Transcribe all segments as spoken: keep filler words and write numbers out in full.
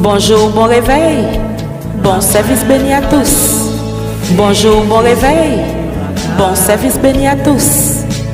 Bonjour, bon réveil. Bon service béni à tous. Bonjour, bon réveil. Bon service béni à tous.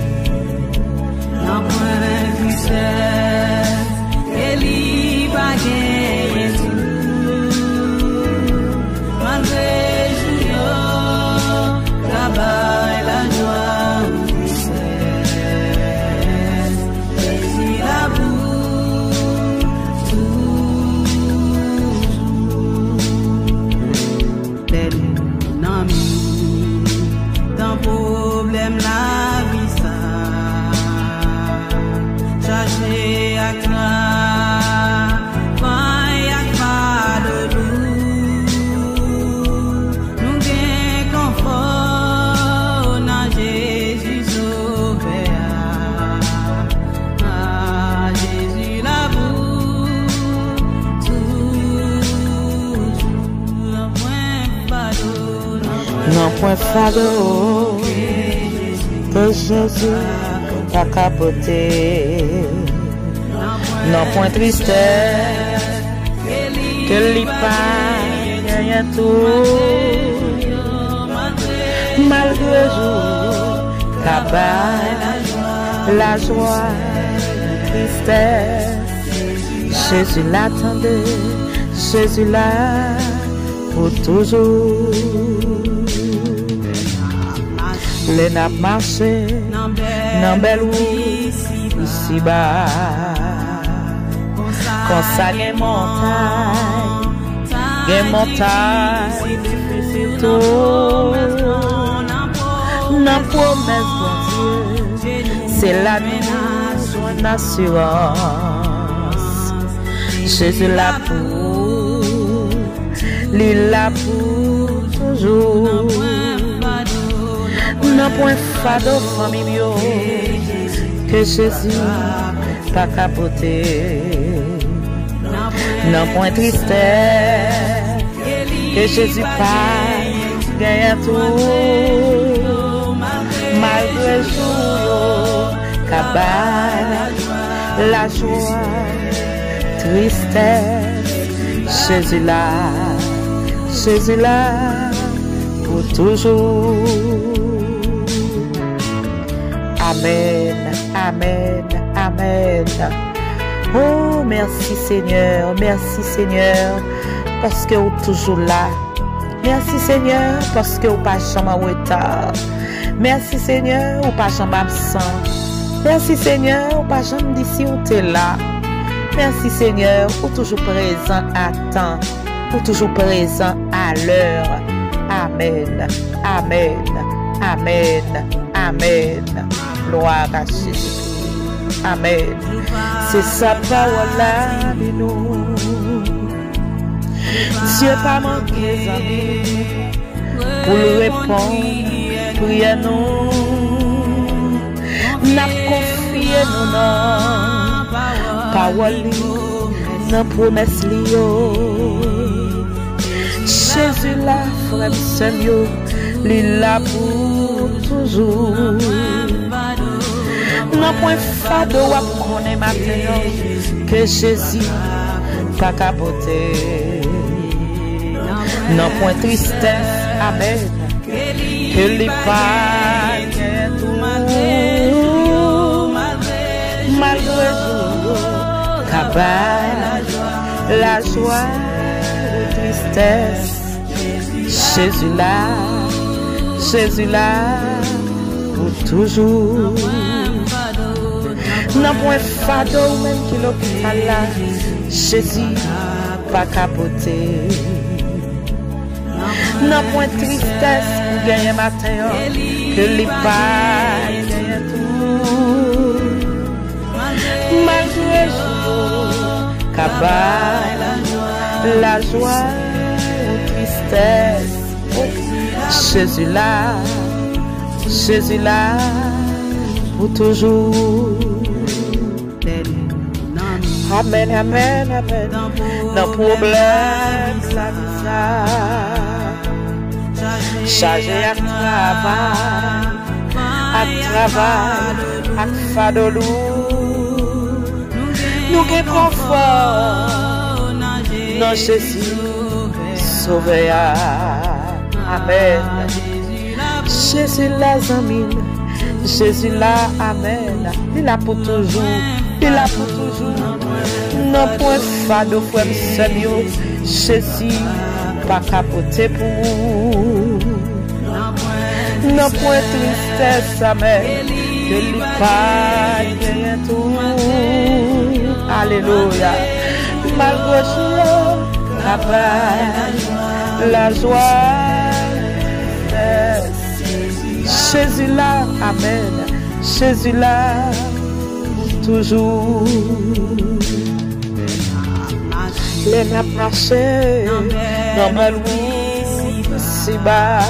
Non point fardeau que Jésus a capoté. Non point tristesse que l'y pas gagne tout. Malgré jour, cabane, la joie, tristesse. Jésus l'attendait, Jésus là pour toujours. Les n'a marché dans belle route ici bas. Quand ça y est montagne, y est montagne difficile tout. N'a promesse de Dieu, c'est la nuit, son assurance. Jésus l'a pour, lui l'a pour toujours. Non point fado famille que Jésus pas capoté. Non point tristesse que Jésus pas gagne tout. Malgré jour, cabane, la joie, tristesse. Jésus là, Jésus là pour toujours. Amen, amen, amen. Oh, merci Seigneur, merci Seigneur, parce que vous êtes toujours là. Merci Seigneur, parce que vous n'êtes pas jamais en retard. Merci Seigneur, vous n'êtes pas jamais absent. Merci Seigneur, vous n'êtes pas jamais d'ici où tu es là. Merci Seigneur, vous êtes toujours présent à temps, vous êtes toujours présent à l'heure. Amen, amen, amen, amen. Gloire à Jésus. Amen. C'est sa parole là de nous. Dieu pas manqué d'amis pour lui répondre, priez nous. N'a confié nous non. Parole non promesse lio. Jésus là, frère Seigneur, lui là pour toujours. Non point fado à connaître maintenant que Jésus pas capoté. Non point tristesse, amen, que les pas tout. Malgré jour, cabane, la joie, la tristesse. Jésus là, Jésus là pour toujours. Non point fado même qui l'hôpital là, Jésus pas capoté. Non point tristesse pour gagner matin, que les pas gagne tout. Malgré jour, cabane, la joie, la tristesse. Jésus là, Jésus là pour toujours. Amen, amen, amen. Non problème, la vie ça. Chargé à travail, à travail, à fadolou. Nous avons confort, non Jésus, sauveur. Amen. Jésus là, zamine. Jésus là, amen. Il est là pour toujours. Il est là pour toujours. Non point fado, frère, Seigneur. Jésus, pas capoté pour vous. Non point tristesse, amen. Il n'est pas rien tout. Alléluia. Malgré tout, la joie. Jésus là, amen. Jésus là, toujours. Les n'a marché dans ma route si bas.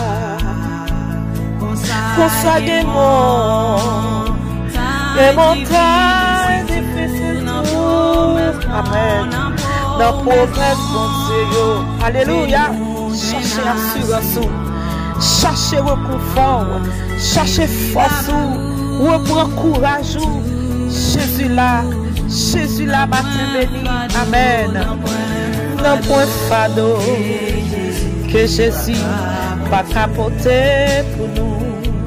Consacrez mon les montagnes difficiles. Amen. Dans progrès, bon Dieu. Alléluia. Cherchez assurance. Cherchez reconfort, cherchez force, reprends courage. Jésus là, Jésus là, matin béni. Amen. Non point fado, que Jésus pas capoté pour nous.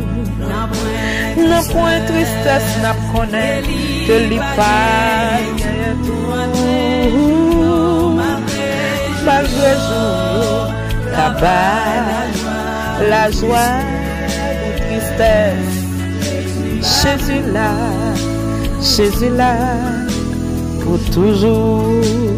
Non point tristesse n'a connaît que l'y pas tout. Malgré jour, cabane. La joie, la tristesse, Jésus là, Jésus là, pour toujours.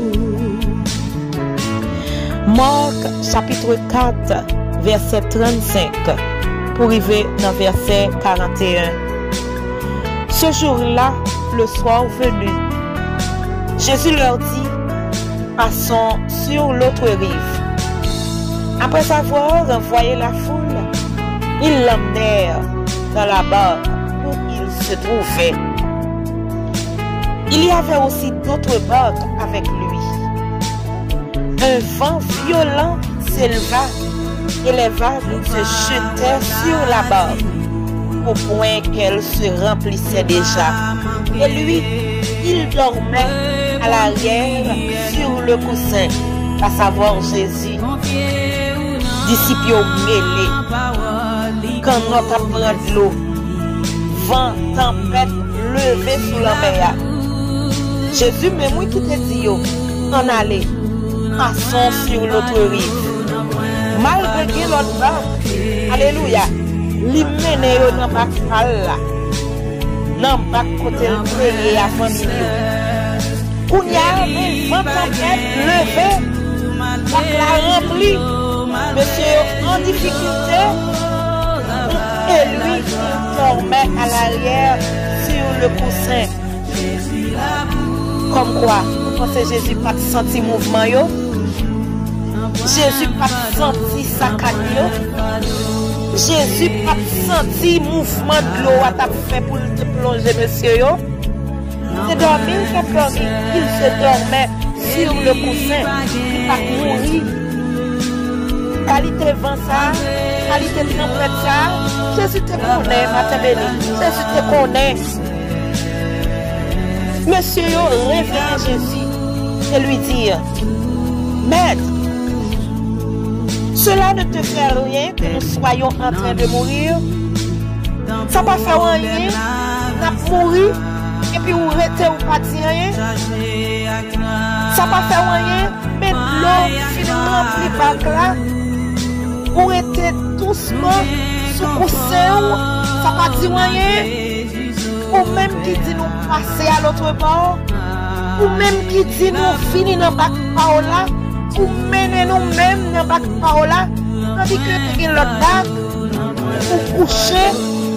Marc chapitre quatre, verset trente-cinq, pour arriver dans verset quarante et un. Ce jour-là, le soir venu, Jésus leur dit, passons sur l'autre rive. Après avoir envoyé la foule, ils l'emmenèrent dans la barque où il se trouvait. Il y avait aussi d'autres barques avec lui. Un vent violent s'éleva et les vagues se jetaient sur la barque au point qu'elle se remplissait déjà. Et lui, il dormait à l'arrière sur le coussin, à savoir Jésus. Disciples mêlés, quand notre apprend de l'eau, vent, tempête, levé sous la mer. Jésus, mais moi qui te dis, en aller, passons sur l'autre rive. Malgré l'autre barque, alléluia, li mène dans la barque là, dans la barque côté le prier à famille. Quand il y a un vent, tempête, levé, on l'a rempli. Monsieur en difficulté et lui il dormait à l'arrière sur le coussin. Comme quoi, vous pensez Jésus pas senti mouvement yo? Jésus pas senti saccade yo? Jésus pas senti mouvement de l'eau à ta fait pour te plonger monsieur yo? C'est dormir, c'est dormir. Il se dormait sur le coussin. Il va mourir. Qualité vent ça, qualité tempête ça, Jésus te connaît, matin béni. Jésus te connaît. Monsieur yo réveille Jésus et lui dire, Maître, cela ne te fait rien que nous soyons en train de mourir. Ça ne va pas faire rien, nous avons mouru et puis vous restez ou pas dire rien. Ça ne va pas faire rien, mais l'eau finit remplie par là. Ou était doucement sous coussin, ça ne va pas dire rien. Ou même qui dit nous passer à l'autre bord. Ou même qui dit nous finir dans le bac paola. Ou mener nous-mêmes dans le bac paola. Tandis que tu as l'autre bac. Ou coucher.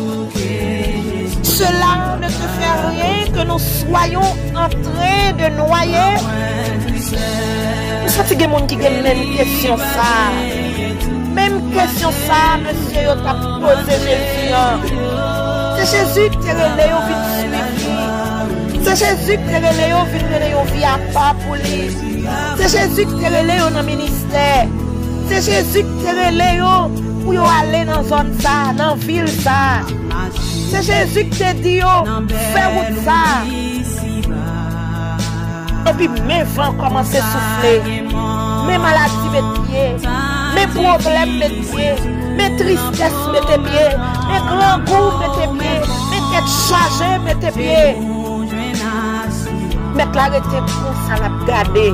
Cela ne te fait rien que nous soyons en train de noyer. Vous savez qu'il y a des gens qui ont même question ça. Même question ça, monsieur, il t'a posé Jésus. C'est Jésus qui t'a relé au vie de C'est Jésus qui t'a relé au vie de vie à part pour lui. C'est Jésus qui t'a relé au ministère. C'est Jésus qui t'a relé pour aller dans la zone ça, dans la ville ça. C'est Jésus qui t'a dit, fais route ça. Et puis mes vents commencent à souffler. Mes maladies mettent pied. Mes problèmes mettent pied. Mes tristesses mettent pied. Mes grands goûts mettent pied. Mes têtes chargées mettent pied. Mettre l'arrêté pour ça la garder.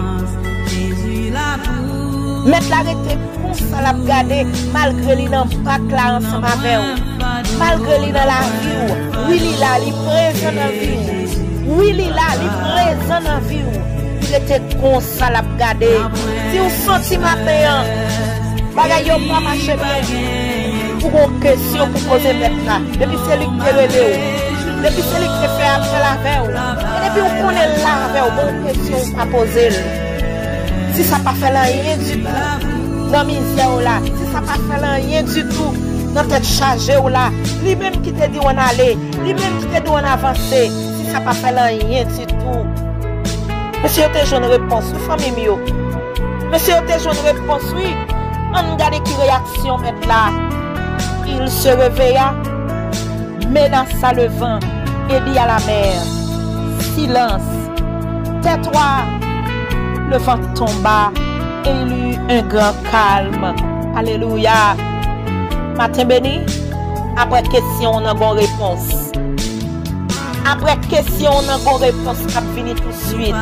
Mettre l'arrêté pour ça la garder malgré lui dans pas là ensemble avec vous. Malgré lui dans la vie. Oui, il là, il présent dans la vie. Oui, il là, il présent dans la vie. Il était comme ça la garder. Si vous sentez matin, bagay yo pas marcher bien. Pour une question pour poser maintenant. Depuis c'est lui qui te relève. Depuis c'est lui qui te fait après la veille. Et depuis on connaît la veille, bonne question à poser. Si ça n'a pas fait rien du tout, dans misère là, si ça n'a pas fait rien du tout, dans tête chargée là, lui-même qui te dit on aller, lui-même qui te dit on avancer, si ça n'a pas fait rien du tout. Monsieur, tu as une réponse, oui, famille mio. Monsieur, tu as une réponse, oui. On regarde qui réaction maintenant là. Il se réveilla, menaça le vent et dit à la mer, silence, tais-toi. Le vent tomba et il eut un grand calme. Alléluia. Matin béni, après question, on a une bonne réponse. Après question, on a une bonne réponse qui va venir tout de suite.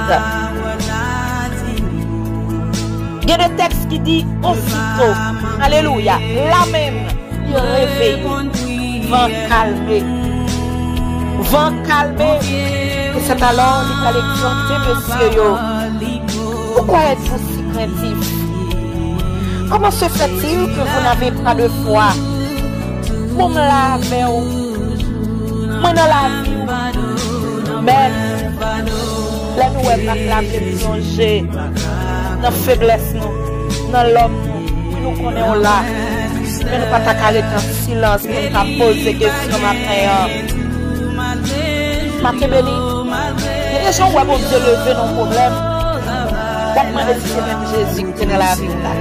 Il y a des textes qui disent aussitôt, alléluia, là même, il réveille, vent calmé. Vent calmé. Et c'est alors qu'il va l'exhorter, monsieur yo. Pourquoi êtes-vous si craintif? Comment se fait-il que vous n'avez pas de foi? Pour me laver, moi dans la vie, mais là nous sommes pas laver plonger dans la faiblesse, dans l'homme, nous connaissons là. Mais nous ne pouvons pas arrêter en silence pour nous poser des questions matin. Matin béni, il y a des gens qui vont se lever dans le problème. On demande si c'est même Jésus qui est dans la vie là.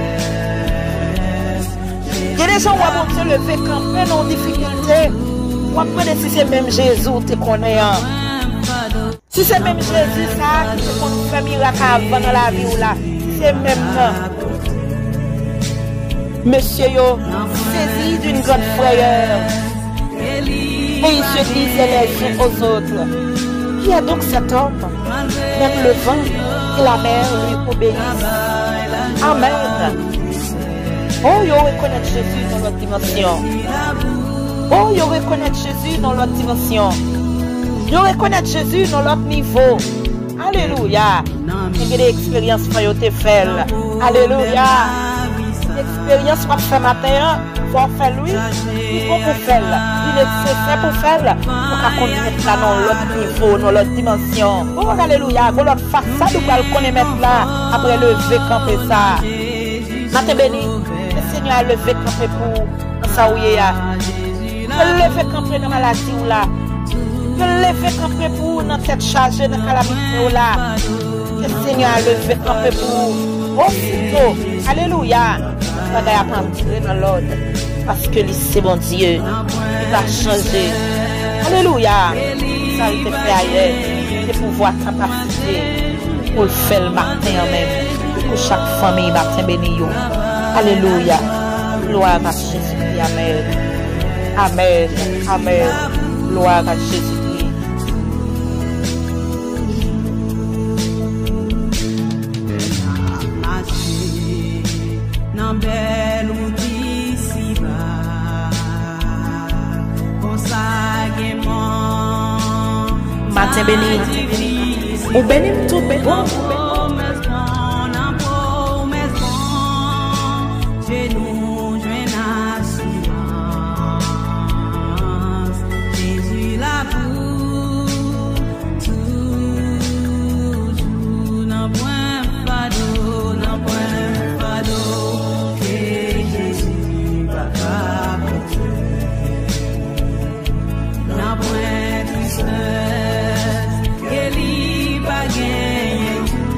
Il y a des gens qui vont se lever quand même en difficulté. On demande si c'est même Jésus qui connaît. Si c'est même Jésus ça, qui fait miracle avant dans la vie là, c'est même temps. Monsieur yo, saisi d'une grande frayeur. Et il se disait les uns aux autres. Qui est donc cet homme? Même le vent et la mer lui obéissent. Amen. Oh, yo reconnaître Jésus dans l'autre dimension. Oh, yo reconnaître Jésus dans l'autre dimension. Yo reconnaître Jésus dans l'autre niveau. Alléluia. Il y a des expériences qui ont été faites. Alléluia. L'expérience qu'on fait matin, il faut faire lui, il faut pour faire. Il est fait pour faire. Pour qu'on mette là dans l'autre niveau, dans l'autre dimension. Oh, alléluia. Dans l'autre façade, on va le connaître là. Après lever, camper ça. Matin béni, le Seigneur a levé, camper pour ça où il y a. Le lever, camper dans la maladie ou là. Le lever, camper pour dans tête chargée, dans la calamité ou là. Le Seigneur a levé, camper pour. Aussitôt, alléluia. Il va entrer dans l'ordre parce que c'est bon Dieu. Il va changer. Alléluia. Ça a été fait ailleurs. Et pouvoir capacité pour le faire le matin même. Pour chaque famille matin béni. Alléluia. Gloire à Jésus-Christ. Amen. Amen. Amen. Gloire à Jésus-Christ. Matin béni, ou béni tout béni. Jésus là pour toujours, n'a point fardeau, n'a point fardeau, que Jésus va porter, n'a point tristesse. Ele vai ganhar.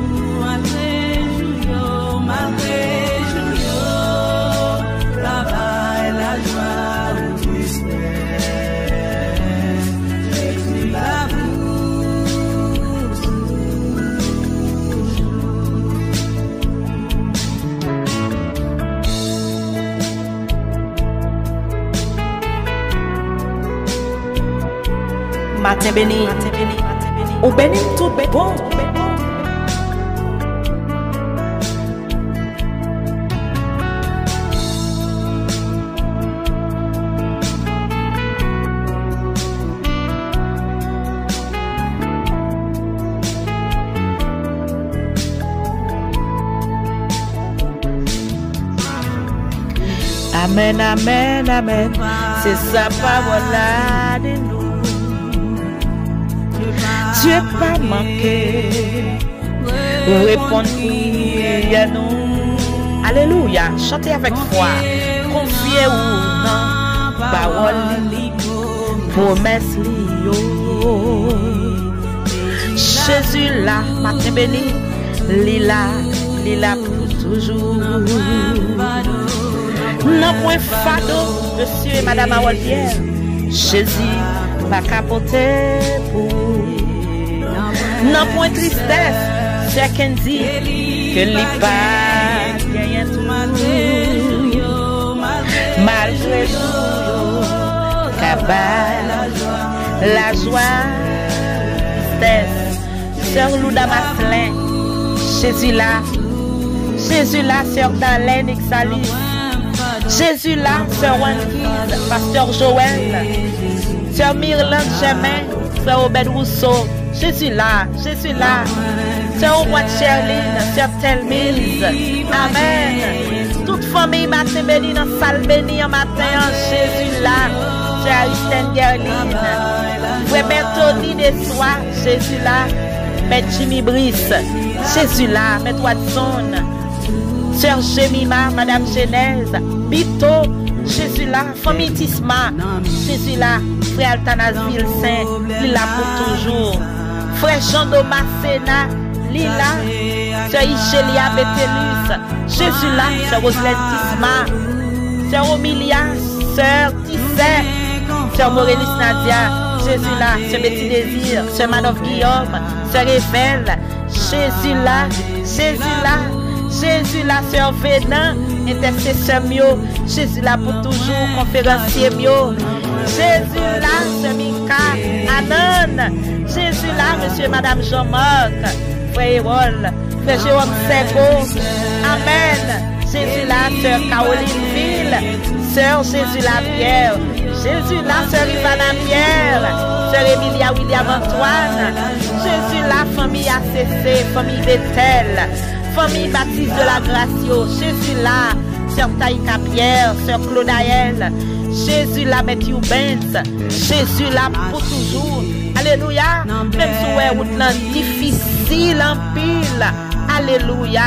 matin béni. Ou béni tout bon. Amen, amen, amen. C'est sa parole-là de nous. Dieu pas manqué. Répondre à nous. Alléluia. Chantez avec foi. Confiez-vous dans parole. Promesse li. Jésus là, matin béni. Lila, lila pour toujours. Non point fado, monsieur et madame Awoldière. Jésus va capoter pour. Non point tristesse, c'est qu'un dit que l'y pas gagne tout. Malgré tout, cabane, la joie, tristesse, sœur Louda Maslin, Jésus là, Jésus là, sœur Darlene Exalis. Jésus là, Sœur Wankiz, Pasteur Joël, Sœur Myrlande Germain, Sœur Obed Rousseau, Jésus là, Jésus là, Sœur Ouad Cherline, Sœur Telmise, Amen. Toute famille matin béni dans salle béni en matin, Jésus là, Sœur Aristène Gerline, Frère Bertoni des Soirs, Jésus là, Maître Jimmy Brice, Jésus là, Maître Watson, Sœur Jemima, Madame Genèse, Bito, Jésus là, famille Tisma, Jésus là, Frère Altanas Vilsain, Lila pour toujours, Frère Jean Thomas Sena, Lila, Sœur Ichelia Bethelus, Jésus là, Sœur Roselaine Tisma, Sœur Omilia, Sœur Tissé, Sœur Morélis Nadia, Jésus là, Sœur Betty Désir, Sœur Manoff Guillaume, Sœur Evel, Jésus là, Jésus là, Jésus la sœur Vénan, intercesseur mio, Jésus là pour toujours, conférencier mio, Jésus là, sœur Mika, Anan, Jésus là, monsieur et madame Jean-Marc, frère Hérol, frère Jérôme Sego, Amen, Jésus là, sœur Caroline Ville, sœur Jésus la Pierre, Jésus là, sœur Ivana Pierre, sœur Emilia William Antoine, Jésus là, famille A C C, famille Bethel, famille Baptiste de la Gracio, Jésus là, sœur Taïka Pierre, sœur Claudaël, Jésus là, Matthew Benz, Jésus là pour toujours, alléluia, même si vous êtes difficile en pile, alléluia,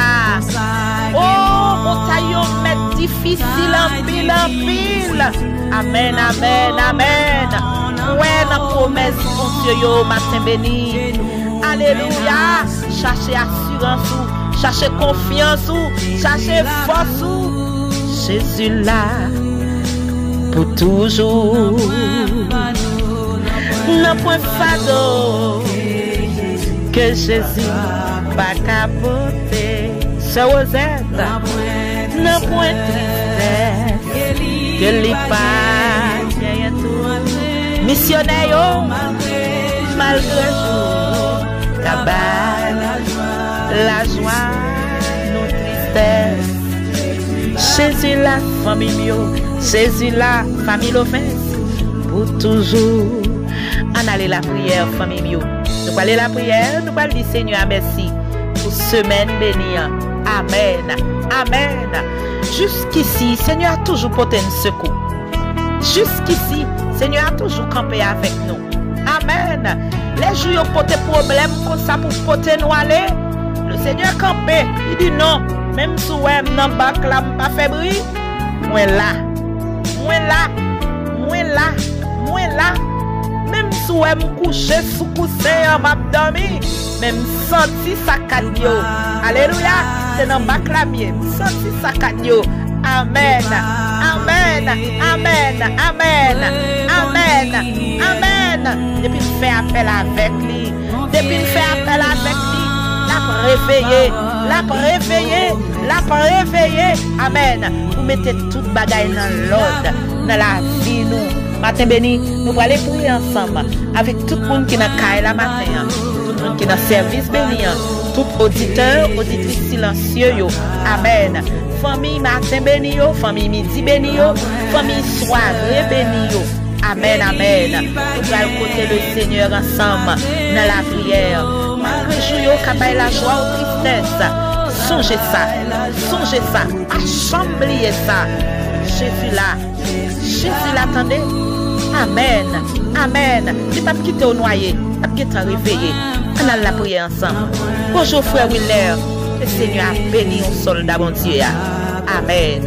oh, mon taillon met difficile en pile, en pile, amen, amen, amen, ouais, la promesse, mon Dieu, yo, matin béni, alléluia, cherchez assurance, cherchez confiance, cherchez force, Jésus là, pour toujours. Non point fado, que Jésus va capoter. Sœur Rosette, non point tristesse, que l'y pas gagne tout. Missionnaire, malgré tout, cabane, la joie, nos tristesses. Jésus la famille, Jésus la famille l'offense, pour toujours. En aller la prière, famille. Nous allons aller la prière, nous allons dire Seigneur merci pour semaine bénie. Amen. Amen. Jusqu'ici, Seigneur a toujours porté un secours. Jusqu'ici, Seigneur a toujours campé avec nous. Amen. Les jours ont porté problème comme ça pour porter nous aller. Le Seigneur a campé. Il dit non. Même si je suis dans le bac là, je ne suis pas fébrile. Moi là. Moi là. Moi là. Moi là. Même si je suis couché sous coussin en m'a dormi. Même senti sa canyo. Alléluia. C'est dans le bac là, je senti sa canyo. Amen. Amen. Amen. Amen. Amen. Amen. Depuis qu'il fait appel avec lui. Depuis qu'il fait appel avec lui. La réveiller. La réveiller. La réveiller. Amen. Vous mettez toute bagaille dans l'ordre. Dans la vie, nous. Matin béni, nous allons aller prier ensemble avec tout le monde qui est dans le la matin, tout le monde qui est dans le service béni, tout auditeur, auditrice silencieux. Yo. Amen. Famille matin béni, yo, famille midi béni, yo, famille soirée béni. Yo. Amen, amen. Nous allons côté le Seigneur ensemble dans la prière. Malgré jour, capable la joie ou tristesse. Songez ça, songez ça, assemblez ça. Jésus là, Jésus l'attendait. Amen, amen. Tu pas quitter au noyer, pas quitter réveillé. On a la prière ensemble. Bonjour frère Willer, le Seigneur a béni au soldat bon Dieu. Amen.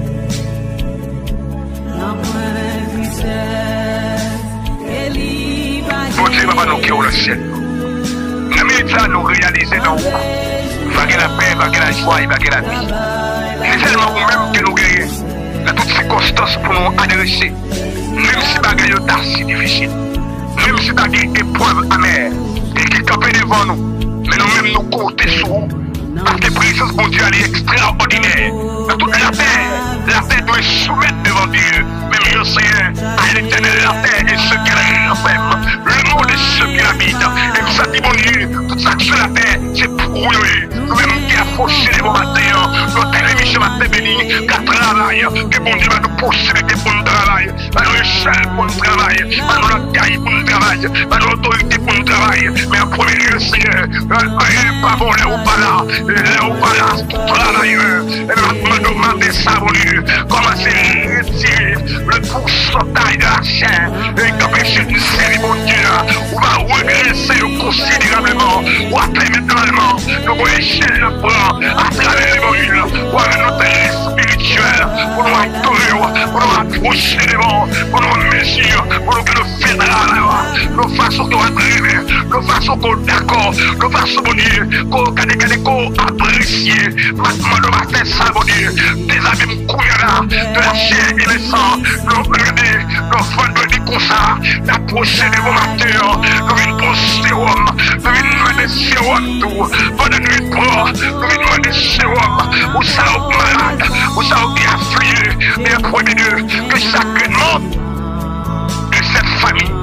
Bon Dieu va nous quitter au ciel. Nous médias nous réaliser dans vous. Va que la paix, va que la joie, va que la vie. C'est seulement vous-même que nous gagnons. Dans toutes circonstances pour nous adresser. Même si bagaille est si difficile. Même si bagaille est épreuve amère. Et qui campent devant nous. Mais nous-mêmes nous comptons sur vous. Parce que la présence de Dieu est extraordinaire. Dans toute la terre, la terre doit soumettre devant Dieu. Même le Seigneur, à l'éternel, la terre et ceux qui la ferment. Le monde et ceux qui l'habitent. Et nous ça dit, mon Dieu, tout ça sur la terre, c'est pour lui. Nous-mêmes qui a fauché les bons matins, notre télévision va te bénir, qu'à travail, que bon Dieu va nous possibilités pour nous travailler, va nous échelle pour nous travailler, va nous la caille pour nous travailler, va nous l'autorité pour nous travailler. Mais en premier lieu, Seigneur, rien pas bon, là ou pas là, là ou pas là, tout travailleur. Et maintenant, nous demandons ça, mon Dieu, comment c'est retirer le pourcentage de la chair, et qu'empêcher de série, mon Dieu, on va regresser considérablement, ou à maintenant, nous voyons échelle la prend à travers les modules, ou à notre spirituel, pour nous adorer, pour nous approcher des bons, pour nous mesure, pour nous que nous fédérales, nos façons qu'on va driver, nos façons qu'on d'accord, nos façons, mon Dieu, qu'on apprécier, maintenant, nous va faire ça, mon Dieu, des abîmes couillons de la chair et le sang, nous aider, nos vendredis comme ça, d'approcher des bons mateurs, nous venons pour sérum, nous venons de sérum tout, pendant nuit pro, nous venons de sérum, où ça au malade, où ça au bien affligé, mais premier Dieu, que chaque membre de cette famille,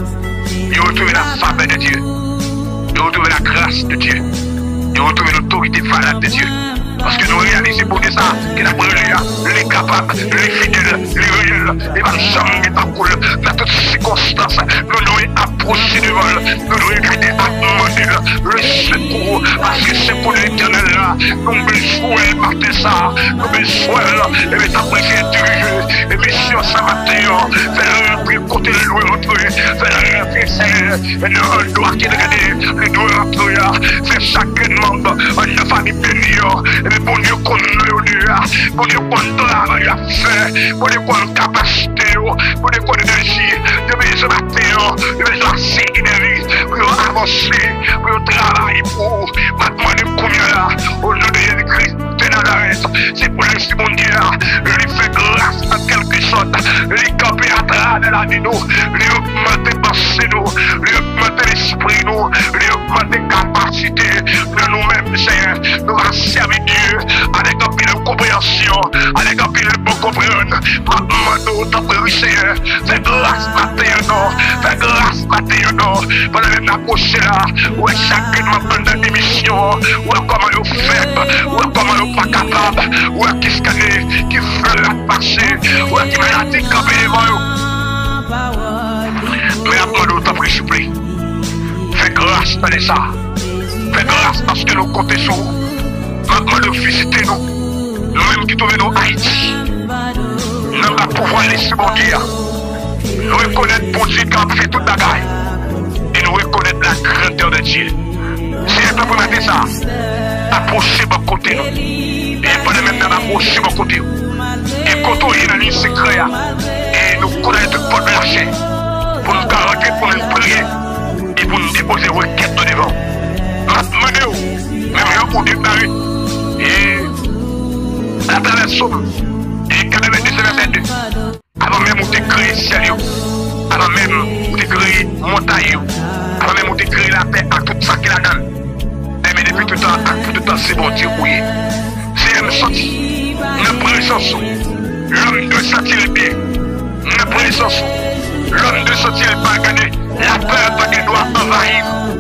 il retrouve la faveur de Dieu, il retrouve la grâce de Dieu, il retrouve l'autorité valable de Dieu. Parce que nous réalisons pour ça, que la brûlure, les capables, les fidèles, les réels, les marchands, les parcours, dans toutes circonstances, nous nous approchons de vol, nous nous regardons à demander le secours, parce que c'est pour l'éternel là, nous besoin de ça, nous besoin, et bien t'apprécier Dieu, et bien sur ça matin, faire un côté le louer entre eux, faire un fessel, et nous doit qu'il regarde, les doigts entre eux, faire chaque membre, une famille bénie, et bon Dieu qu'on nous bon Dieu qu'on travaille à faire, bon Dieu qu'on capacité, bon Dieu qu'on énergie, de ce matin, de besoin d'énergie, pour avancer, pour travailler pour, maintenant nous combien là, au nom de Jésus-Christ de Nazareth, c'est pour laisser mon Dieu, lui faire grâce en quelque sorte, lui camper à travers la vie nous, lui augmenter pensée nous, lui augmenter l'esprit nous, lui augmenter capacité de nous-mêmes, Seigneur, nous va servir Dieu avec un peu de compréhension, avec un peu de bon comprendre. Maman, nous t'en prie, Seigneur, fais grâce maintenant, fais grâce maintenant, pendant même approcher là, où est chacun de nos émissions, où est comment nous faites, où est comment nous pas capables, où est qui scanner, qui veut la passer, où est qui m'a dit camper devant nous. Mais après, nous t'en prie, s'il vous plaît, fais grâce dans ça, fais grâce parce que nous comptons sur vous. Maintenant, nous visiter nous, nous-mêmes qui trouvons nous Haïti. Nous allons pouvoir laisser mon Dieu. Nous reconnaître pour Dieu qui a fait toute la gaille. Et nous reconnaître la grandeur de Dieu. Si elle peut permettre ça, approchez mon côté nous. Et pendant même temps, approchez mon côté nous. Et côtoyer dans les secrets. Et nous connaître tout de la chair. Pour nous garantir, pour nous prier. Et pour nous déposer requête de devant. Maintenant, même pour déclarer. Et à travers Somme, et quatre-vingt-dix verset deux, avant même où tu créé ciel, avant même où tu créé montagne, avant même où tu créé la terre à tout ça qu'il a donné. Mais depuis tout le temps, à tout le temps, c'est bon Dieu, oui. C'est un sorti, une présence, l'homme doit sentir le bien, une présence, l'homme ne sont-il pas gagné? La peur pas qu'elle doit envahir.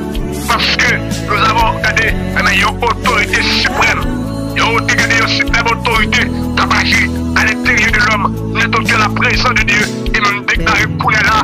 Parce que nous avons regardé une autorité suprême. Une suprême autorité qui agit à l'intérieur de l'homme. N'est autre que la présence de Dieu. Et nous déclarons pour là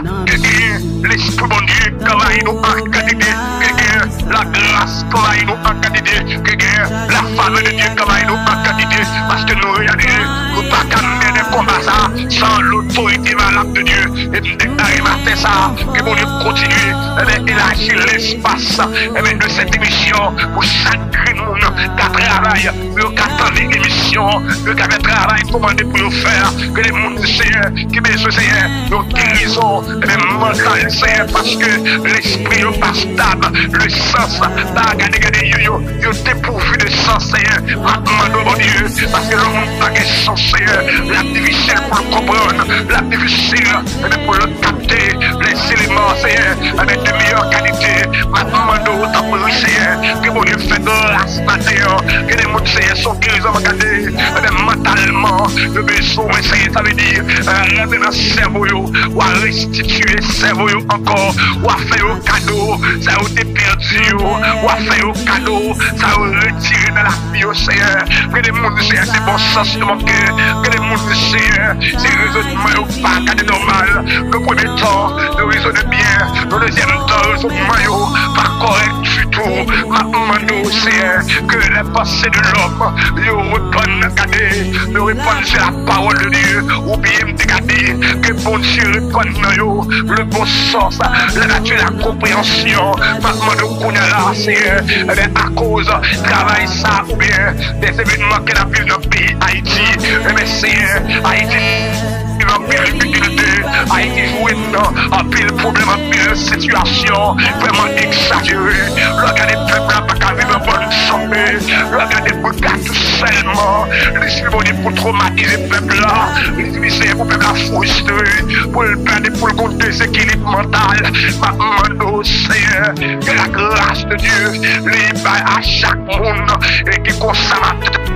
que l'Esprit bon Dieu qui va nous en qualité. Que la grâce qui va nous en qualité. Que la faveur de Dieu qui va nous en qualité. Parce que nous regardons, nous ne pouvons pas mener combat ça sans l'autorité valable de Dieu. Et nous déclarons matin ça. Que bon Dieu continue d'élargir l'espace de cette émission pour chaque monde qui travaille, qui attend l'émission, qui a un travail commandé pour nous faire. Que les mondes du Seigneur, qui besoin Seigneur, nos guérisons, les mentales Seigneur, parce que l'esprit n'est pas stable, le sens, pas gagné, gagné, yo, yo, dépourvu de sens Seigneur. Maintenant, mon Dieu, parce que l'homme n'a pas de sens Seigneur, la difficile pour le comprendre, la difficile pour le capter, les éléments Seigneur, avec de meilleures qualités. Maintenant, nous t'en Seigneur, que mon Dieu fait grâce matin, que les mondes Seigneur sont guéris, regardez, mentalement, le besoin Seigneur, ça veut dire, rentrer dans le cerveau, ou à restituer le cerveau encore, ou à faire un cadeau, ça a été perdu, ou à faire un cadeau, ça a retiré dans la vie, Seigneur, que les mondes Seigneur, c'est bon sens de mon cœur, que les mondes Seigneur, c'est raisonnement ou pas, cadre normal, le premier temps, le raisonne bien, le deuxième temps, le raisonnement, pas correct du tout, maintenant, Seigneur, que les pensées de l'homme, ils répondent, regardez, ils répondent sur la parole de Dieu, ou bien regardez, que bon Dieu répond, le bon sens, la nature, la compréhension, maintenant, nous connaissons là, Seigneur, à cause du travail, ça, ou bien des événements qu'il a vu dans le pays Haïti, mais Seigneur, Haïti, il a pile difficulté, Haïti joué en pile problème, en pile situation, vraiment exagérée. Regardez les peuples là, pas qu'à vivre en bonne santé. Regardez pour gars tout seulement. Les civils pour traumatiser le peuple là. Les civils pour le peuple là frustré. Pour le perdre, pour le compte déséquilibre mental. Maintenant, Seigneur, que la grâce de Dieu libre à chaque monde et qui consomme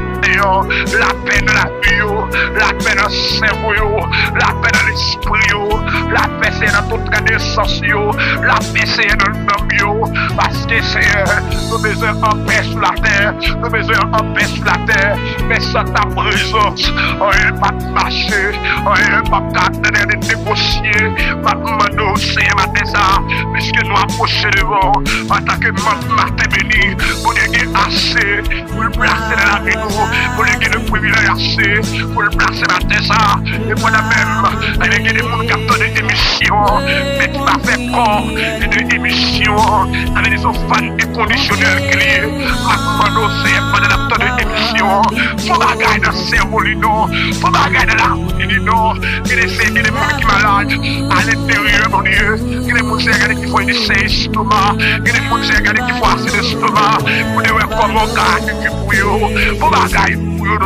la paix de la vie, la paix dans le cerveau, la paix dans l'esprit, la paix c'est dans toute la sens, la paix c'est dans le nom, parce que Seigneur, nous besoin en paix sur la terre, nous besoin en paix sur la terre, mais sans ta présence, on ne peut pas marcher, on ne peut pas de négocier, maintenant Seigneur, matin ça, puisque nous approchons devant, en tant que matin béni, pour nous assez, pour le placer dans la vie nous, pour les le privilège assez, pour le placer dans tes ça, et pour la même, avec des gens qui ont des émissions, mais qui m'a fait corps, et des émissions, avec des fans inconditionnels qui liés, maintenant c'est pendant la temps de émission, faut bagaille dans le cerveau, non, faut bagaille dans la route, non, il y a des gens qui sont malades, à l'intérieur, mon Dieu, il y a des gens qui font une estomac, il y a des gens qui font assez d'estomac, pour les voir comment on gagne du bouillon, faut bagaille.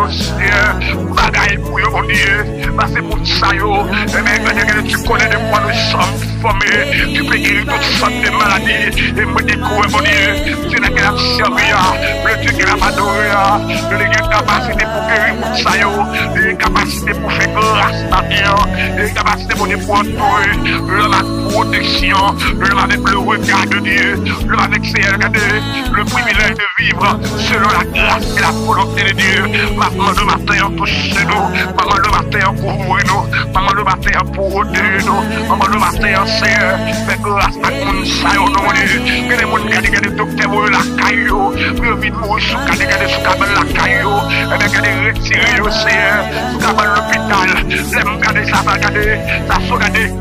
Pour bagaille pour eux, mon Dieu, parce que pour ça, yo, mais tu connais de quoi nous sommes formés, tu peux guérir toutes sortes de maladies, et me découvrir, mon Dieu, tu n'as qu'à servir, le Dieu qui l'a adoré, tu n'as qu'une capacité pour guérir tout ça, yo, une capacité pour faire grâce à Dieu, une capacité pour nous entourer, l'homme à protection, l'homme avec le regard de Dieu, l'homme avec ses regarder, le privilège de vivre selon la grâce et la volonté de Dieu. Maman le matin pour toucher nous, maman le matin pour ouvrir nous, maman le matin pour ôter nous, maman le matin Seigneur, mais grâce à mon saillot non Dieu, que les gens qui ont des docteurs pour la caillou, pour vite mourir sous cadre de sous cabane la caillou, et bien qu'ils ont retiré au Seigneur, sous cabane l'hôpital, les gens qui ont regardé, ça sont regardé.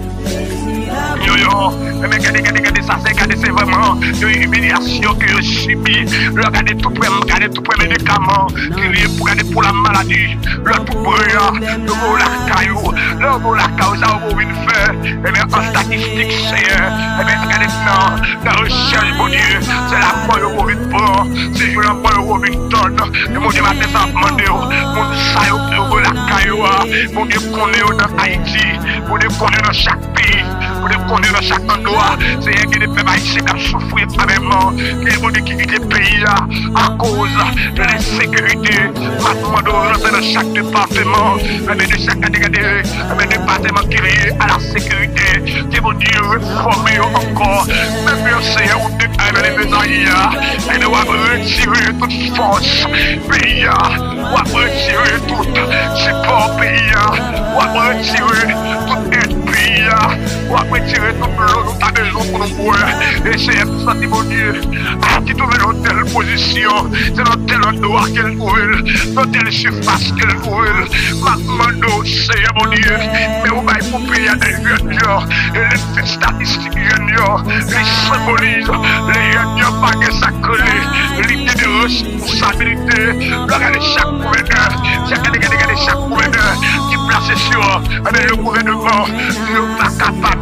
Yo yo, mais regardez, regardez, regardez ça, c'est regardez, c'est vraiment une humiliation que je subis. Regardez tout près, regardez tout près médicaments qui est pour regarder pour la maladie. Le tout près, le mot la caillou, le mot la caillou, ça va vous faire. Et bien en statistique, c'est, et bien regardez maintenant, la recherche, mon Dieu, c'est la fois où vous êtes bon, c'est la fois où vous êtes tonne. Et mon Dieu, matin, ça va demander, mon saillot, le mot la caillou, mon Dieu, qu'on est dans Haïti, mon Dieu, qu'on est dans chaque pays. Pour les connaître dans chaque endroit, c'est un qui ne peut pas ici souffrir vraiment, qui est qui quitte le pays à cause de l'insécurité. Maintenant, de rentrer dans chaque département, de chaque département qui est lié à la sécurité, que mon Dieu reformer encore, même bien c'est où tu as les besoins, et nous avons retiré toute force, pays, nous avons retiré tout support, pays, nous avons retiré toute aide, pays, nous avons retiré toute l'eau, nous avons besoin pour nous boire, et c'est ça, mon Dieu, qui trouve dans telle position, c'est dans tel endroit qu'elle trouve, dans telle surface qu'elle trouve, maintenant, c'est mon Dieu, mais on va pour payer des juniors, et les statistiques juniors, les symbolisent, les juniors pas que ça colle, l'idée de responsabilité, regardez chaque gouverneur, regardez chaque gouverneur qui place sur le gouvernement, il n'est pas capable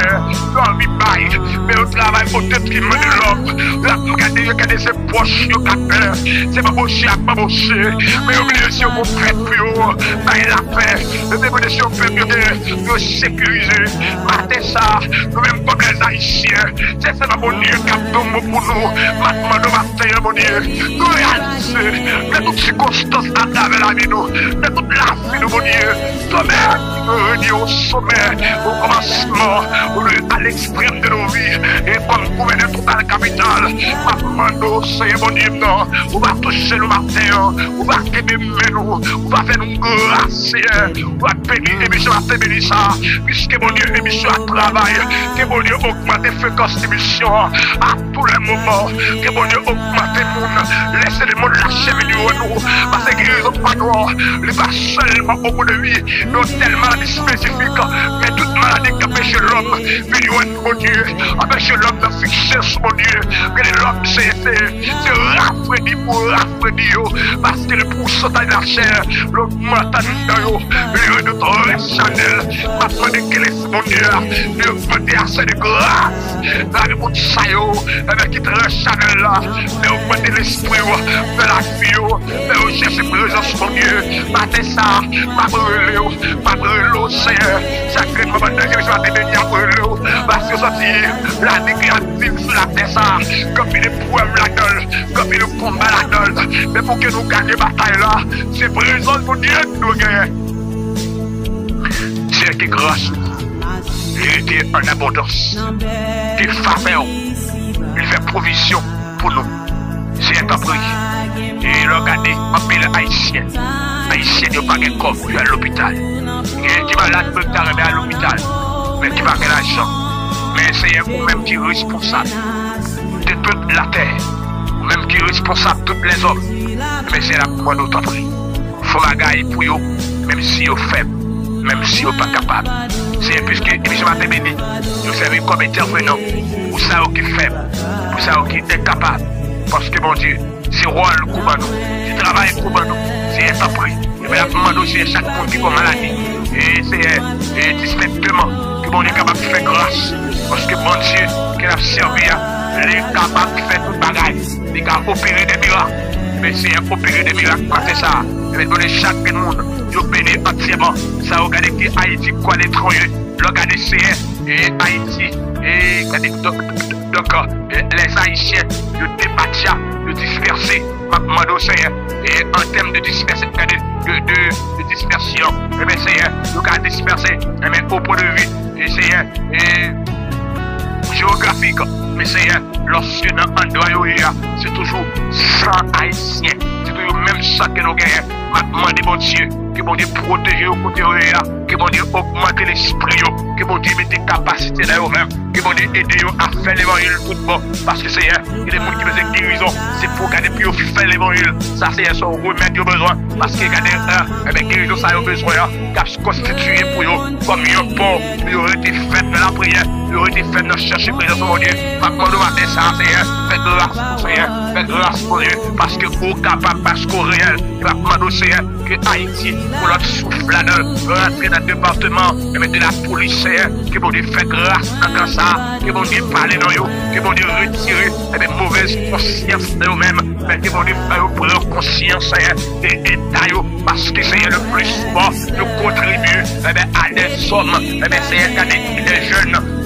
de dans le bail, mais au travail peut-être qu'il me de l'homme, regardez, regardez ses poches, c'est pas bouché, pas bouché, mais oubliez si on fait plus haut, la paix, le si on fait mieux de sécuriser, mater ça, nous-mêmes comme les Haïtiens, c'est ça mon Dieu qui a tombé pour nous, maintenant nous matin, mon Dieu, nous réaliser de toutes circonstances à travers la vie, de toute la vie, mon Dieu, sommet, nous réunir au sommet, au commencement, à l'extrême de nos vies, et comme gouverner toute la capitale, maintenant, c'est mon Dieu, non, on va toucher le matin, on va aimer nous, on va faire nous grâce, on va bénir l'émission à bénir ça, puisque mon Dieu, l'émission à travail, que mon Dieu augmente les fréquences d'émission à tous les moments, que mon Dieu augmente les mondes, laissez les mondes lâcher venir nous, parce que guérison pas noire, il pas seulement au bout de vie, non telle maladie spécifique, mais toute maladie qui empêche l'homme, venir mon Dieu, empêche l'homme de fixer sur mon Dieu, que l'homme c'est rafraîchi pour rafraîchir, parce que le pourcentage de la chair, l'augmente dans l'eau, le de ton Chanel, maintenant que les mon Dieu, Dieu peut assez de grâce, dans le monde saillot, avec qui te Chanel là, mais augmenter l'esprit de la vie, mais chercher présence mon Dieu, mater ça, ma brûler, ma brûler, Seigneur, chaque moment de Dieu, je vais te bénir brûler, parce que sortir la négative sur la terre, ça, comme il est pour la gueule, comme il est combat la gueule, mais pour que nous gagnions la bataille là, c'est présence mon Dieu, nous gagnons. Dieu qui est grâce, il est en abondance, il fait faveur, il fait provision pour nous. C'est un prix. Et regardez, un pays haïtien, haïtien n'a pas de corps, il est à l'hôpital. Il y a qui malade peut arriver à l'hôpital, mais qui va gagner l'argent. Mais c'est vous-même qui est responsable de toute la terre, vous-même qui est responsable de tous les hommes. Mais c'est là pour nous t'en prie. Il faut bagailler pour eux, même si vous faible. Même si vous n'êtes pas capable. C'est puisque l'émission m'a béni, nous servons comme intervenant, pour ça qui est faible, pour ça qui est incapable. Parce que mon Dieu, c'est roi le coup nous, c'est travail pour nous, c'est un prix. Et bien, nous c'est chaque monde qui a maladie. Et c'est distinctement que mon Dieu est capable de faire grâce. Parce que mon Dieu, qui a servi, il est capable de faire toute bagaille. Il est capable d'opérer des miracles. Mais c'est un opérer des miracles, c'est ça. Il va donner chaque monde. Yo béni entièrement. Ça regarde que Haïti quoi l'étranger. Regardez c'est et Haïti et donc les Haïtiens yo débattent, yo dispersé. Maintenant c'est et en termes de dispersion de, de, de dispersion. Et bien c'est yo garde dispersé. Et bien au point de vue et c'est et géographique. Mais c'est lorsque dans l'endroit c'est toujours sans Haïtien. C'est toujours même ça que nous gagnons. Maintenant, mon Dieu, que mon Dieu protège au côté que mon Dieu augmente l'esprit, que mon Dieu mette des capacités là eux-mêmes, que mon Dieu aide à faire l'évangile tout bon. Parce que c'est il y a des gens qui besoin de guérison, c'est pour garder plus faire l'évangile. Ça, c'est son remède au besoin. Parce que garder un, avec guérison, ça a besoin, qui a constitué pour eux, comme un pont, il aurait été fait dans la prière, il aurait été fait dans chercher présence de mon Dieu. Maintenant, nous matin, ça, c'est fait grâce, c'est fait grâce pour Dieu, parce que vous capable, parce qu'au réel, maintenant, c'est que Haïti, pour notre souffle là-dedans, rentrer dans le département, et mettre de la police, que mon Dieu fait grâce dans ça, que mon Dieu parle dans eux, que mon Dieu retire les mauvaises consciences de eux-mêmes, mais que mon Dieu fait prendre conscience et état, parce que c'est le plus souvent, nous contribuer à des hommes, c'est des jeunes,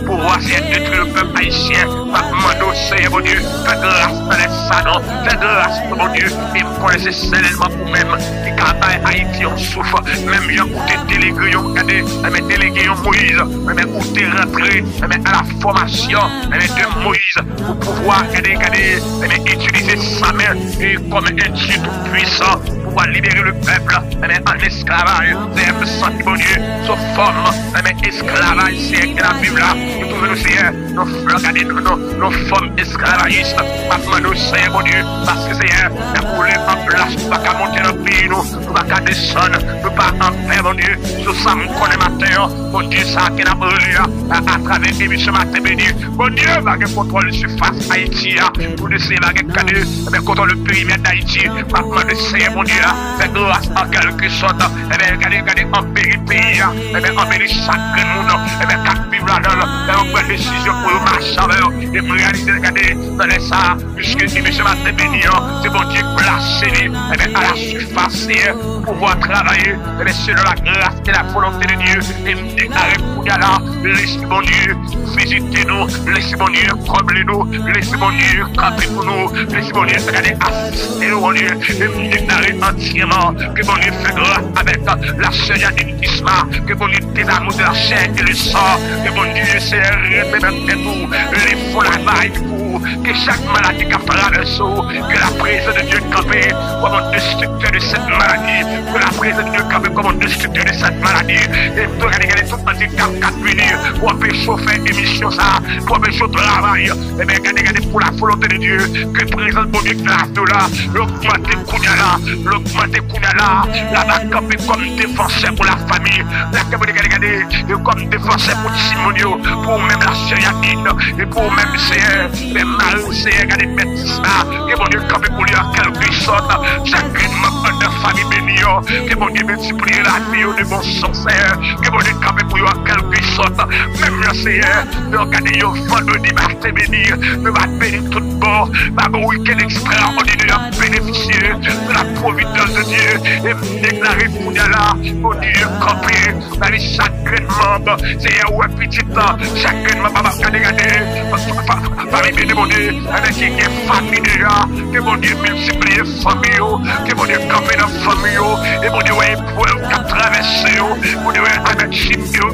pouvoir c'est détruire le peuple haïtien. Mando, Seigneur mon Dieu, fais grâce dans les salons, fais grâce mon Dieu, et vous connaissez seulement vous-même qui travaille Haïti on souffre, même gens où t'es délégué, regardez, mais délégué Moïse, mais où t'es rentré, mais à la formation, mais de Moïse, pour pouvoir, regardez, regardez, mais utiliser sa main et comme un Dieu tout puissant, pouvoir libérer le peuple, mais en esclavage, c'est un peu senti mon Dieu, sauf forme, mais esclavage, c'est la Bible là, nous trouvons nous Seigneur, nous regardez nos nos femmes esclavagistes, maintenant nous Seigneur mon Dieu, parce que Seigneur, nous voulons en place, nous ne pouvons pas monter dans le pays, nous ne pouvons pas descendre, nous ne pouvons pas en faire mon Dieu, sur ça nous connaissons matin, mon Dieu, ça qui a brûlé à travers l'émission matin béni, mon Dieu, va contrôler la surface Haïti, pour nous Seigneur, va contrôler le périmètre d'Haïti, maintenant nous Seigneur mon Dieu, fait grâce en quelque sorte, et bien regardez, regardez, en pays, et bien en pays chaque monde, et bien quatre vivre là-dedans, et on prend décision pour marcher avec eux, et pour réaliser, regardez, dans les ça, puisque l'émission matin béni, c'est bon Dieu placé, et bien à la surface, pour pouvoir travailler, et bien selon la grâce et la volonté de Dieu, et nous déclarer pour là, laissez mon Dieu, visitez-nous, laissez mon Dieu, comblez-nous, laissez mon Dieu, camper pour nous, laissez mon Dieu, regardez, assistez-nous, mon Dieu, et nous déclarer entièrement que mon Dieu fait grâce avec la Seigneur d'Intisma, que mon Dieu désamour de la chair et le sang, que mon Dieu, c'est répéter tout, les faux la vaille pour que chaque maladie qui a traversé, que la présence de Dieu campée comme un destructeur de cette maladie, que la présence de Dieu campée comme un destructeur de cette maladie, et pour regarder tout handicap qui a venir, pour empêcher faire émission ça, pour empêcher le travail, et bien regardez pour la volonté de Dieu, que présence de Dieu classe de là, l'augmenter Kouniala, l'augmenter Kouniala, la va camper comme défenseur pour la famille, la camper regardez, comme défenseur pour Simonio, pour même la Syriadine, et pour même Seigneur, les maris, Seigneur, regardez bêtises là, que mon Dieu camper pour lui en quelque sorte, chacun membre de famille bénie, que mon Dieu multiplie la vie de bon sens, que mon Dieu camper pour lui en quelque sorte, même le Seigneur, regardez yo vendredi matin béni, nous va bénir tout bon, va un week-end extraordinaire bénéficier de la providence de Dieu, et déclarer pour là, mon Dieu camper, dans chaque membre, Seigneur, ouais petit temps, chacun membre va regarder, regarder, famille béni, mon Dieu, avec qui est famille déjà, que mon Dieu multiplie famille, que mon Dieu camper dans famille, et mon Dieu, ouais, pour qui a traversé, mon Dieu, avec Chimio,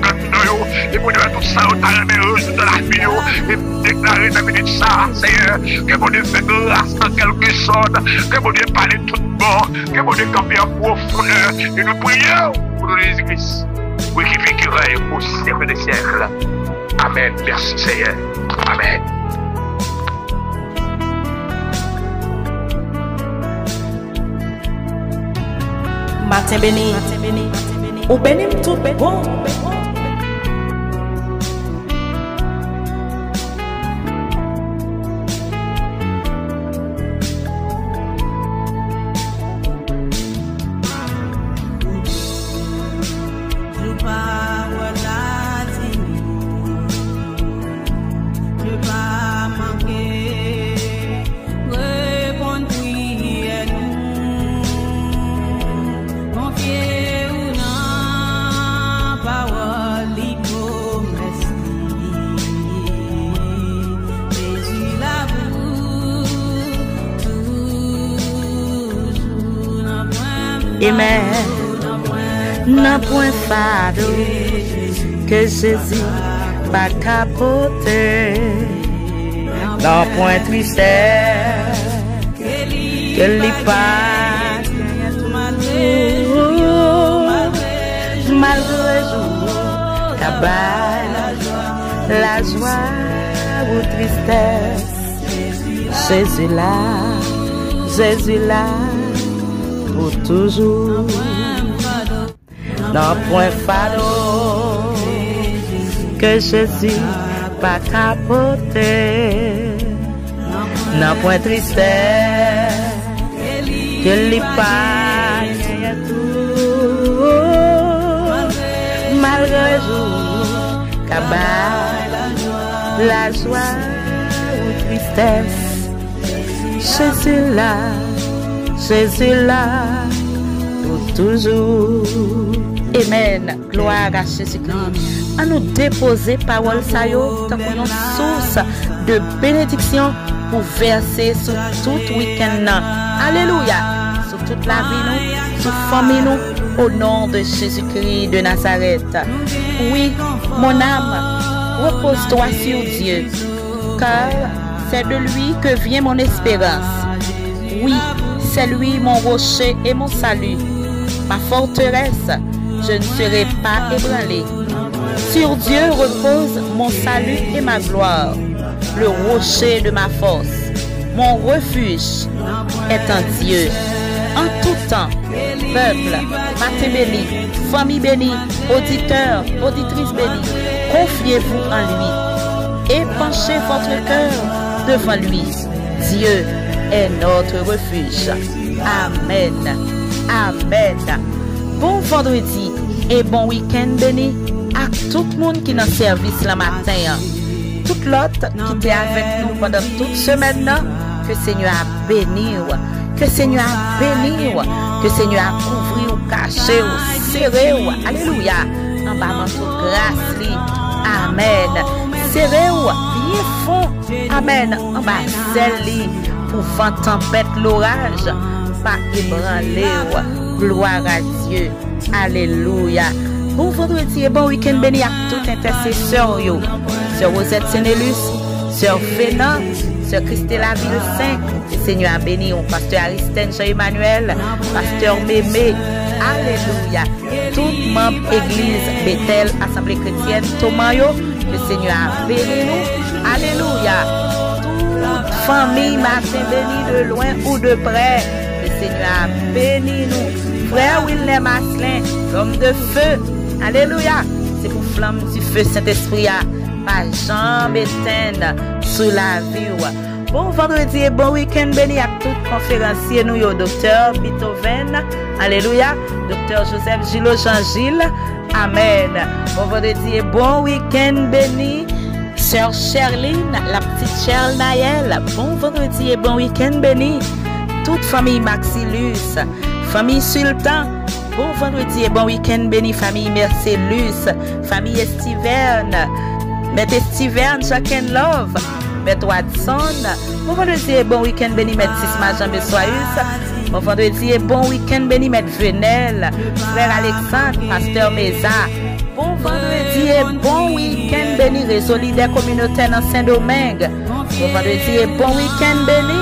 et mon Dieu, tout ça, on a la de la vie, et déclarer dans minute ça, Seigneur, que mon Dieu fait grâce en quelque sorte, que mon Dieu parle tout bon, que mon Dieu camper en profondeur, et nous prions pour nous les églises, oui, qui vécura au siècle des siècles. Amen. Merci Seigneur. Amen. Matin béni, ou béni tout bon. Amen. N'a point fado que Jésus va capoter. N'a point tristesse que les pas malgré jour cabane la joie ou tristesse. Jésus là, Jésus là. Pour toujours, non point fado que Jésus pas capoter, non point tristesse que les pas tout malgré jour cabane la joie ou tristesse. Jésus là, Jésus là, pour toujours. Amen. Gloire à Jésus-Christ. À nous déposer parole ça yo, tant qu'on source de bénédiction pour verser sur tout week-end. Alléluia. Sur toute la vie nous, sur famille nous, au nom de Jésus-Christ de Nazareth. Oui, mon âme, repose-toi sur Dieu, car c'est de lui que vient mon espérance. Oui, c'est lui mon rocher et mon salut, ma forteresse, je ne serai pas ébranlé. Sur Dieu repose mon salut et ma gloire, le rocher de ma force. Mon refuge est en Dieu. En tout temps, peuple, matin béni, famille bénie, auditeurs, auditrices bénies, confiez-vous en lui et penchez votre cœur devant lui. Dieu est notre refuge. Amen. Amen. Bon vendredi et bon week-end béni à tout le monde qui est dans le service le matin. Tout l'autre qui était avec nous pendant toute semaine, que le Seigneur a béni, que le Seigneur a béni, que le Seigneur a couvert ou caché ou serré. Alléluia. En bas de toute grâce. Amen. Serré ou bien fond. Amen. En bas celle pour vent tempête l'orage. Pas ébranler. Gloire à Dieu. Alléluia. Bon vendredi et bon week-end béni à tout intercesseur yo. Sœur Rosette Sénélus, Sœur Féna, Sœur Christella Villesaint, le Seigneur a béni au pasteur Aristène Jean-Emmanuel, pasteur Mémé. Alléluia. Tout membre église Bethel, Assemblée chrétienne, Thomas yo, le Seigneur a béni nous. Alléluia. Toute famille matin béni de loin ou de près, le Seigneur a béni nous. Frère Wilner Maslin, l'homme de feu. Alléluia. C'est pour flamme du feu Saint-Esprit à pas jamais éteindre sous la vie. Bon vendredi et bon week-end béni à tout conférencier nous, yo, docteur Beethoven. Alléluia. Docteur Joseph Gillo Jean-Gilles. Amen. Bon vendredi et bon week-end béni. Sœur Sherline, la petite Cheryl Naël. Bon vendredi et bon week-end béni. Toute famille Maxilus, famille Sultan. Bon vendredi et bon week-end béni, famille Mercellus, famille Estiverne, Maître Estiverne, Jacques Love, Maître Watson. Bon vendredi et bon week-end béni, Maître Sisma Jean Bessoyus. Bon vendredi et bon week-end béni, Maître Venel, Frère Alexandre, Pasteur Mesa. Bon vendredi et bon week-end béni, Réseau Leader Communautaire dans Saint-Domingue. Bon vendredi et bon week-end béni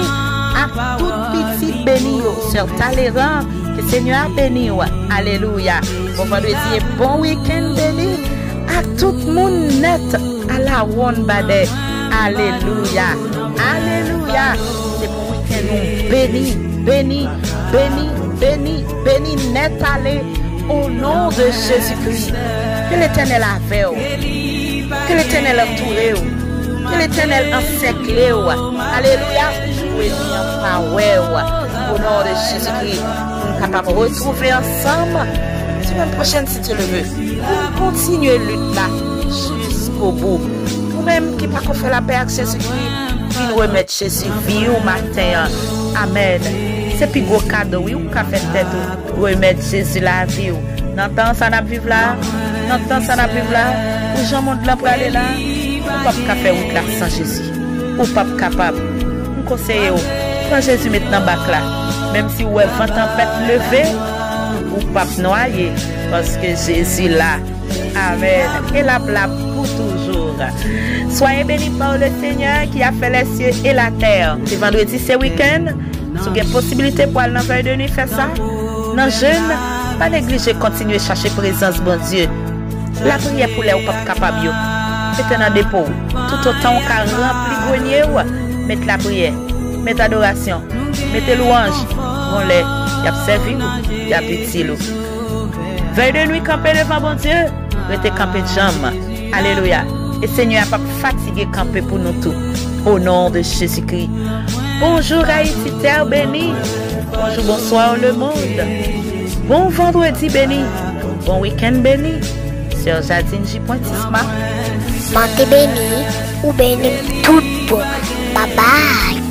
à toute petite béni, Sœur Talleyrand. Que le Seigneur a béni. Alléluia. Bon vendredi et bon week-end béni à tout le monde net à la One Bade. Alléluia. Alléluia. C'est pour week-end béni, béni, béni, béni, béni net allez au nom de Jésus-Christ. Que l'Éternel a fait. Que l'Éternel a entouré. Que l'Éternel a encerclé. Alléluia. Oui, au nom de Jésus-Christ. Capable de retrouver ensemble semaine prochaine si tu le veux pour continuer lutte là jusqu'au bout pour même qui pas qu'on fait la paix avec Jésus-Christ qui nous remettre Jésus vie au matin. Amen. C'est plus gros cadeau oui ou qu'a fait tête ou remettre Jésus la vie dans temps ça n'a vivre là dans temps ça n'a vivre là ou Jean monde là pour aller là ou pas faire route là sans Jésus ou pas capable on conseille prends Jésus maintenant bac là. Même si vous avez vent tempête levé, ou pas noyer, parce que Jésus là. Amen. Et la blague pour toujours. Soyez bénis par le Seigneur qui a fait les cieux et la terre. C'est vendredi, c'est week-end. Si vous avez possibilité pour aller dans la veille de nuit faire ça, non jeune, pas négliger, continuer à chercher présence, bon Dieu. La prière pour les ou pas capable. Mettez dans dépôt. Tout autant qu'on a rempli grenier, mettez la prière, mettez l'adoration. Mettez louange, on les, y a servi, y a petit loup. Veille de nuit, camper devant bon Dieu, restez camper de jambes. Alléluia. Et Seigneur n'a pas fatigué camper pour nous tous. Au nom de Jésus-Christ. Bonjour Haïti, terre bénie. Bonjour, bonsoir le monde. Bon vendredi béni. Bon week-end béni. Sœur Jadine J. Pointisma. Matin béni ou béni tout bon. Bye bye.